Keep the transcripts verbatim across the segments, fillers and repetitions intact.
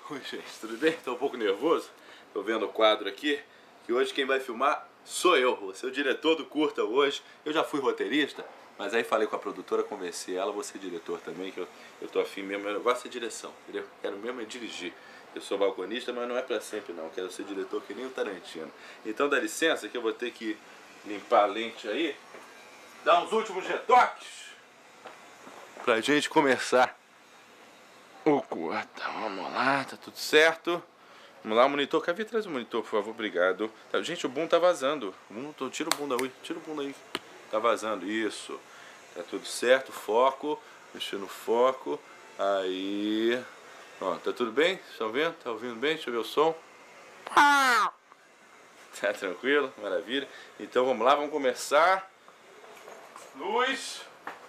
Oi, gente, tudo bem? Tô um pouco nervoso. Tô vendo o quadro aqui, que hoje quem vai filmar sou eu. Vou ser o diretor do curta hoje. Eu já fui roteirista, mas aí falei com a produtora, convenci ela, vou ser diretor também, que eu, eu tô afim mesmo, meu negócio é direção, entendeu? Quero mesmo é dirigir. Eu sou balconista, mas não é pra sempre não, quero ser diretor que nem o Tarantino. Então dá licença que eu vou ter que limpar a lente aí, dar uns últimos retoques, pra gente começar o curta. Vamos lá, tá tudo certo. Vamos lá, o monitor. Quer vir atrás do monitor, por favor? Obrigado. Tá, gente, o boom tá vazando. O boom, tô, tira o boom daí. Tira o boom daí. Tá vazando. Isso. Tá tudo certo. Foco. Mexer no foco. Aí. Ó, tá tudo bem? Estão vendo? Tá ouvindo bem? Deixa eu ver o som. Tá tranquilo? Maravilha. Então vamos lá, vamos começar. Luz.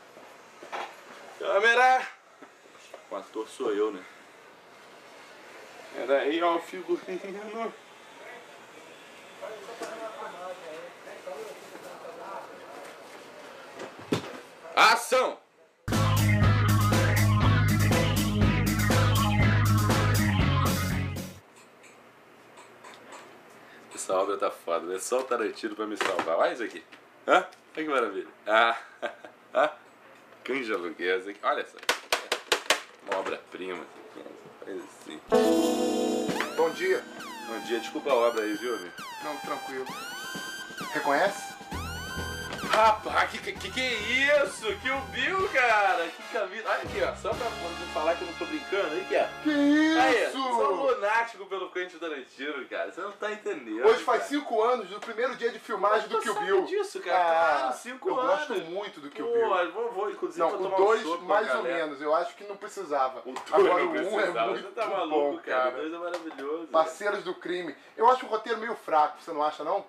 Câmera. O ator sou eu, né? Era aí, ó, o figurino. Ação! Essa obra tá foda, né? Só o Tarantino pra me salvar. Olha isso aqui. Hã? Olha que maravilha. Ah, ah. Canja aluguel, aqui. Olha só. Uma obra-prima. Assim. Bom dia. Bom dia, desculpa a obra aí, viu, amigo? Não, tranquilo. Reconhece? Rapaz, que, que que é isso? Que o Bill, cara? Que camisa. Olha aqui, ó. Só pra não falar que eu não tô brincando, aí que é. Que isso? Aí, sou lunático pelo Quentin Tarantino, cara. Você não tá entendendo. Hoje faz cara. cinco anos do primeiro dia de filmagem do Kill Bill. Disso, cara. Ah, Claro, cinco eu anos. gosto muito do Kill Pô, Bill. eu vou, vou, inclusive, Não, vou o tomar um dois soco mais com a ou galera. menos. Eu acho que não precisava. O dois Agora não o um é precisava. muito Você tá maluco, bom, cara. cara. O dois é maravilhoso. Parceiros do crime. Eu acho o roteiro meio fraco, você não acha, não?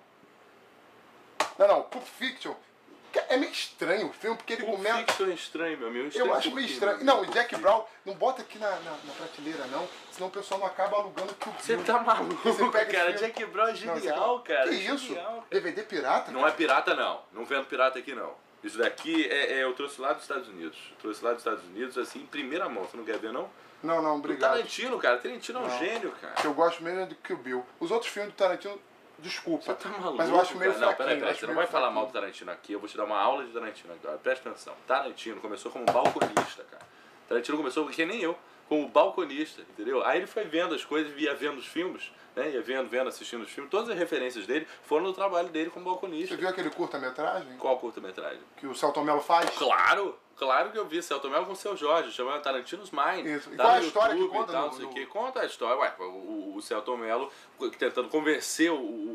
Não, não. Pulp Fiction. É meio estranho o filme, porque ele Pulp começa... Fiction é estranho, meu amigo. Eu acho por meio quê, estranho. meu Não, amigo? o Jack Brown, não bota aqui na, na, na prateleira, não. Senão o pessoal não acaba alugando o Kill Bill. Você tá maluco, Você pega cara. esse filme- Jack Brown é Não, você genial, fala, cara. Que é isso? genial, D V D pirata? Não é pirata, não. Não vendo pirata aqui, não. Isso daqui é, é eu trouxe lá dos Estados Unidos. Eu trouxe lá dos Estados Unidos, assim, em primeira mão. Você não quer ver, não? Não, não, Do obrigado. Tarantino, cara. Tarantino é um Não. gênio, cara. Que eu gosto mesmo é do Kill Bill. Os outros filmes do Tarantino, desculpa. Você tá maluco, mas eu acho meio cara. Não, fraquinho. peraí, eu peraí. acho Você não meio vai falar mal do fraquinho. Tarantino aqui. Eu vou te dar uma aula de Tarantino agora. Presta atenção. Tarantino começou como balconista, cara. Tarantino começou que nem eu, como balconista, entendeu? Aí ele foi vendo as coisas, via vendo os filmes, né? Ia vendo, vendo, assistindo os filmes. Todas as referências dele foram no trabalho dele como balconista. Você viu aquele curta-metragem Qual curta-metragem? que o Celton Mello faz? Claro! Claro que eu vi, Celton Mello com o seu Jorge, chamando Tarantino's Mind. Isso. E Tá qual é no a história que YouTube conta e tal, no- não sei o no- quê. Conta a história, ué, o, o, o Celton Mello tentando convencer o,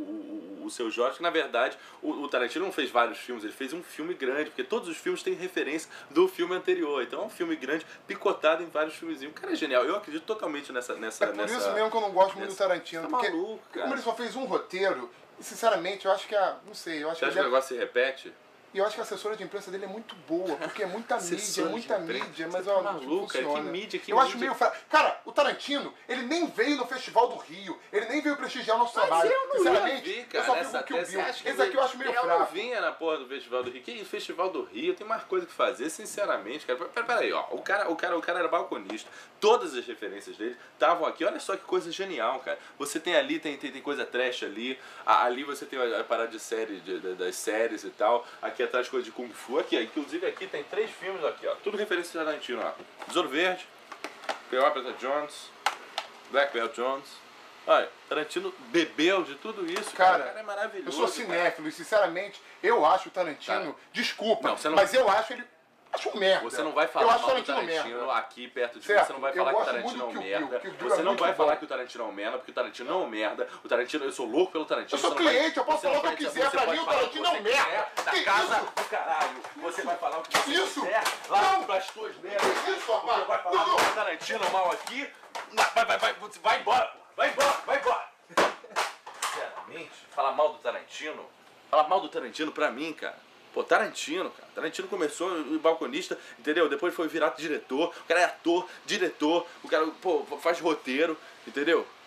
o, o, o seu Jorge, que na verdade o, o Tarantino não fez vários filmes, ele fez um filme grande, porque todos os filmes têm referência do filme anterior. Então é um filme grande, picotado em vários filmezinhos. O cara é genial, eu acredito totalmente nessa... nessa É por nessa, isso mesmo que eu não gosto muito do nessa- Tarantino. Tá porque maluco, cara. como ele só fez um roteiro, e sinceramente eu acho que a. Não sei, eu acho Você acha que que o ele é- negócio se repete? E eu acho que a assessora de imprensa dele é muito boa, porque é muita mídia, é Assessora de muita imprensa? mídia, Você mas tá ó, maluco, cara? Que funciona. mídia, que Eu acho mídia? meio fraco. Cara, o Tarantino, ele nem veio no Festival do Rio, ele nem veio prestigiar o nosso trabalho. eu não Sinceramente, ia vir, eu cara, só fico essa com o Kill tese. Bill. Você acha que Esse aqui eu acho meio eu fraco. não vinha na porra do Festival do Rio. Que isso, Festival do Rio? Tem mais coisa que fazer, sinceramente, cara. Pera, pera aí, ó. O cara, o, cara, o cara era balconista. Todas as referências dele estavam aqui. Olha só que coisa genial, cara. Você tem ali, tem, tem, tem coisa trash ali. A- Ali você tem a, a parada de série, de, de- das séries e tal. Aqui atrás coisa de Kung Fu. Aqui, ó. Inclusive aqui tem três filmes aqui, ó. Tudo referência a Tarantino, ó. Besouro Verde, Cleopatra Jones, Black Belt Jones. Olha, Tarantino bebeu de tudo isso, cara. Cara, O cara é maravilhoso. Eu sou cinéfilo e, sinceramente, eu acho o Tarantino, Cara. desculpa, Não, você não- mas eu acho ele. Acho um merda. Você não vai eu falar acho mal do Tarantino Tarantino merda. aqui perto de Certo, mim. Você não vai eu falar que o gosto Tarantino é um muito do Kill Bill. merda. Kill Bill Você é não muito vai bom. falar que o Tarantino é um merda, porque o Tarantino não é um merda. O Tarantino, eu sou louco pelo Tarantino. Eu sou você não vai- cliente, eu posso você não falar o que vai- eu quiser. você Pra pode mim, o falar Tarantino que é um você merda. quiser, Da Que casa isso? do caralho. Você vai falar o que você Isso? quiser. Lá Não. pras tuas merdas. Que isso, rapaz? Você vai falar Não, não. do Tarantino mal aqui. Vai, vai, vai. Você vai embora, pô. Vai embora, vai embora. Sinceramente, falar mal do Tarantino. Falar mal do Tarantino pra mim, cara. Pô, Tarantino, cara. Tarantino começou o balconista, entendeu? Depois foi virar diretor. O cara é ator, diretor. O cara, pô, faz roteiro, entendeu?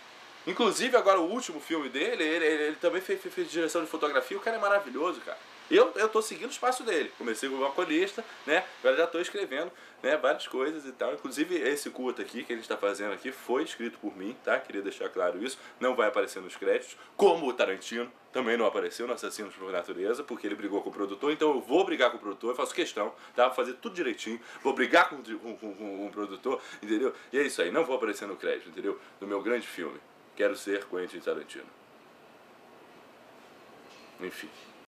Inclusive, agora o último filme dele, ele, ele, ele também fez, fez, fez direção de fotografia. O cara é maravilhoso, cara. Eu, eu tô seguindo o espaço dele. Comecei como alcoolista, né? Agora já tô escrevendo, né? Várias coisas e tal. Inclusive, esse curta aqui que a gente tá fazendo aqui foi escrito por mim, tá? Queria deixar claro isso. Não vai aparecer nos créditos. Como o Tarantino também não apareceu no Assassinos por Natureza, porque ele brigou com o produtor. Então eu vou brigar com o produtor, eu faço questão, tá? Vou fazer tudo direitinho. Vou brigar com, com, com, com o produtor, entendeu? E é isso aí. Não vou aparecer no crédito, entendeu? No meu grande filme. Quero ser Quentin Tarantino. Enfim.